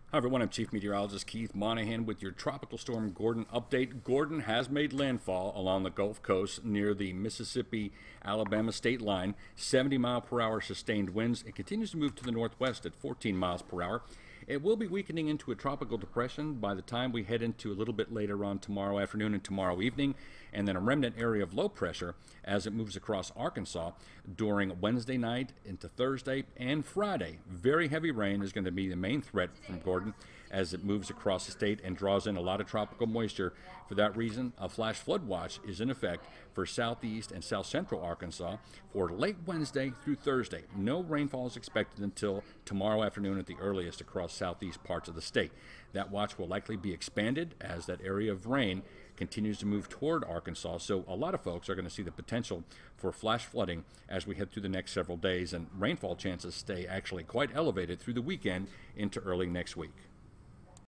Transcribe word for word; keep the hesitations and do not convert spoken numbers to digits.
Hi everyone, I'm Chief Meteorologist Keith Monahan with your Tropical Storm Gordon update. Gordon has made landfall along the Gulf Coast near the Mississippi-Alabama state line. seventy mile per hour sustained winds. It continues to move to the northwest at fourteen miles per hour. It will be weakening into a tropical depression by the time we head into a little bit later on tomorrow afternoon and tomorrow evening, and then a remnant area of low pressure as it moves across Arkansas during Wednesday night into Thursday and Friday. Very heavy rain is going to be the main threat from Gordon as it moves across the state and draws in a lot of tropical moisture. For that reason, a flash flood watch is in effect for southeast and south central Arkansas for late Wednesday through Thursday. No rainfall is expected until tomorrow afternoon at the earliest across southeast parts of the state. That watch will likely be expanded as that area of rain continues to move toward Arkansas, so a lot of folks are going to see the potential for flash flooding as we head through the next several days, and rainfall chances stay actually quite elevated through the weekend into early next week.